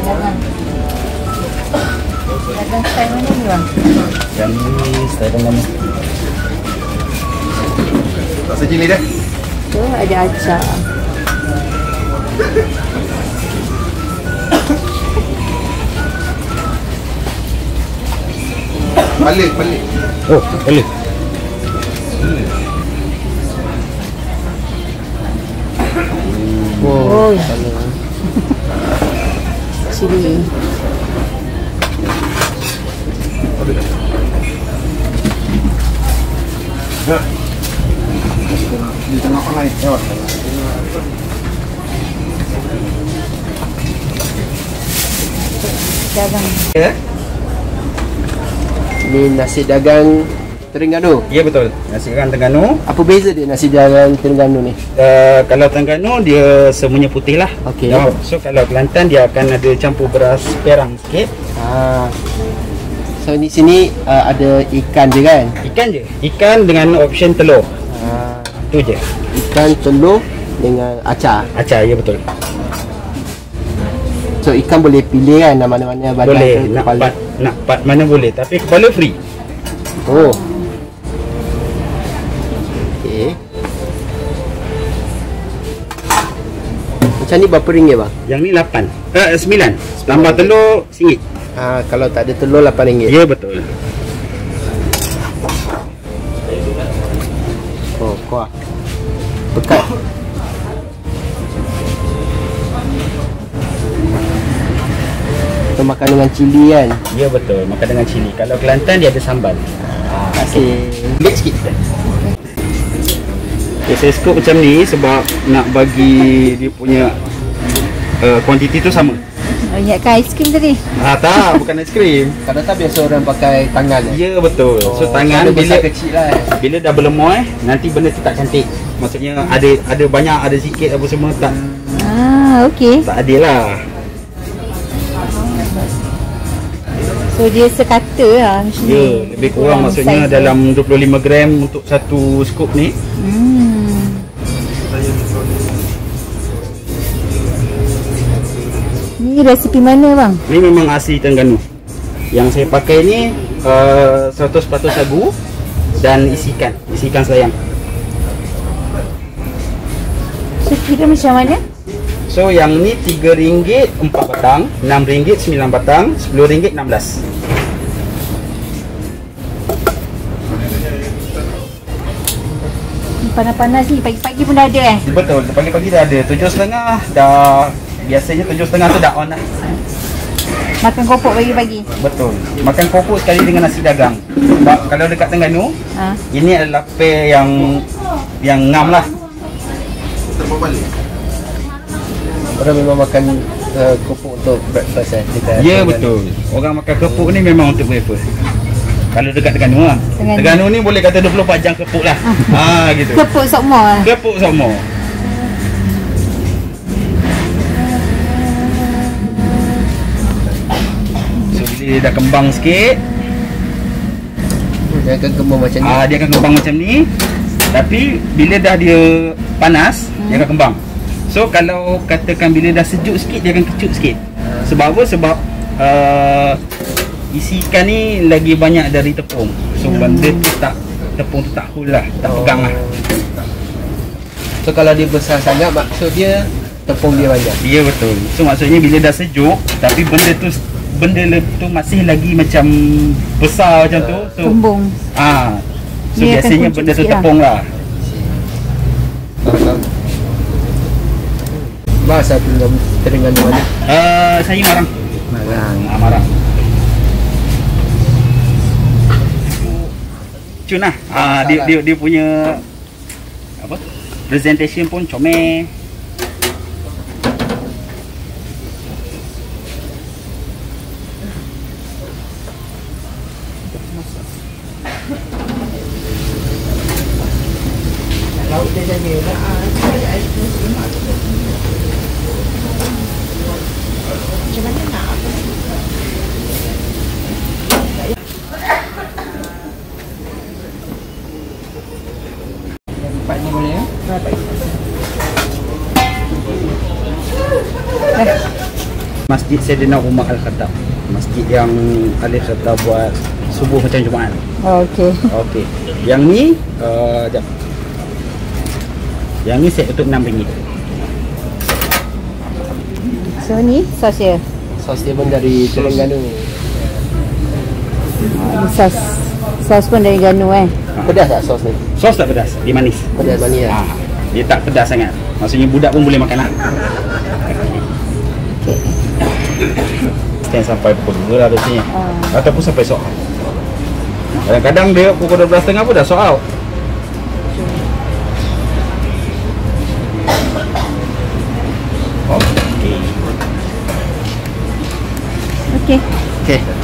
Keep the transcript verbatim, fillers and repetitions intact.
Dagang style mana ni bang? Yang ni style mana? Rasa cili dia? Tu ada acar. Balik, balik. Oh, boleh. Oh, cili. Ya. Di tengah online. Lewat. Dagang. Ya. Ini nasi dagang Terengganu. Ya betul. Nasi dagang Terengganu. Apa beza dia nasi dagang Terengganu ni? Uh, kalau Terengganu dia semuanya putih lah. Okey. No. So kalau Kelantan dia akan ada campur beras perang sikit. Ha. So di sini uh, ada ikan je kan? Ikan je. Ikan dengan option telur. Ha. Tu je. Ikan, telur dengan acar. Acar, ya betul. So ikan boleh pilih kan mana-mana badan Boleh. ke Nak kepala. part, nak part mana boleh. Tapi kepala free. Oh. Okey. Macam ni berapa ringgit bang? Yang ni lapan. Eh sembilan. Tambah telur singgit. Ha, kalau tak ada telur lapan ringgit. Ya betul. Oh, kuah. Pekat. Kita makan dengan cili kan? Ya betul. Makan dengan cili. Kalau Kelantan dia ada sambal. Terima kasih. Ambil sikit. Okay, saya scoop macam ni sebab nak bagi dia punya uh, kuantiti tu sama. Oh, ingatkan aiskrim tadi. Ah tak, bukan aiskrim. Kadang tak biasa orang pakai tangan eh? Ya betul. Oh, So tangan ada bila besar kecil lah eh? bila dah berlemoy, nanti benda tu tak cantik. Maksudnya ada ada banyak, ada sikit apa semua tak Ah, okey. tak adil lah. So dia sekata lah macam ni. Ya, lebih kurang maksudnya saiz dalam dua puluh lima gram untuk satu scoop ni. Hmm. Ni resipi mana bang? Ni memang asli Terengganu. Yang saya pakai ni uh, seratus peratus sagu dan isi ikan, isi ikan selayang. So kira macam mana? So yang ni tiga ringgit empat batang, enam ringgit sembilan batang, sepuluh ringgit enam belas. Panas-panas ni pagi-pagi pun dah ada eh? Betul, pagi-pagi dah ada. Tujuh setengah dah, biasanya tujuh setengah tu dah on lah. Makan kopok pagi-pagi? Betul. Makan kopok sekali dengan nasi dagang. Sebab kalau dekat Terengganu, Ha? ini adalah pair yang yang ngam lah. Terbalik. Orang memang makan uh, kopok untuk breakfast eh? dekat Ya Terengganu. betul. Orang makan kepuk ni memang untuk breakfast. Kalau dekat Terengganu lah. Terengganu. Terengganu ni boleh kata dua puluh empat jam kepuk lah. Ha gitu. Kepuk sokmo lah. Kepuk semua. So bila dia dah kembang sikit, Dia akan kembang macam ni. ah dia akan kembang macam ni. Tapi bila dah dia panas, hmm. dia akan kembang. So kalau katakan bila dah sejuk sikit, dia akan kecut sikit. Sebab apa? Sebab uh, isi ikan ni lagi banyak dari tepung. So hmm. benda tu tak, tepung tu tak hold lah, tak Oh. pegang lah. So kalau dia besar sangat, maksud dia tepung dia banyak. Ya betul. So maksudnya bila dah sejuk, tapi benda tu benda tu masih lagi macam besar macam tu. So Kembung. ah, so Dia akan biasanya kuncup benda tu sikit lah. tepung lah. Faham. Bahasa Terengganu mana? Uh, saya Marang. Marang. Ah, Marang. Cun lah. Ah, dia, dia dia punya apa? Presentation pun comel. Laut dia jadi. Macam mana nak? Empat ni boleh ya? Eh. Masjid Sayyidina Umar Al-Khattab. Masjid yang Ali Khattab buat subuh macam Jumaat. Oh, okey. Okey. Yang ni uh, jap. Yang ni set untuk enam ringgit. So ni sos dia. Sos dia pun dari Terengganu. Ni sos. Sos pun dari Ganu eh. Pedas tak sos ni? Sos tak pedas, dia manis. Pedas manis lah. Ah, dia tak pedas sangat. Maksudnya budak pun boleh makan lah. Okey. Stand sampai pukul dua lah biasanya. Ah. Ataupun sampai sold out. Kadang-kadang dia pukul dua belas tiga puluh pun dah sold out. Okey. Okey. Okey.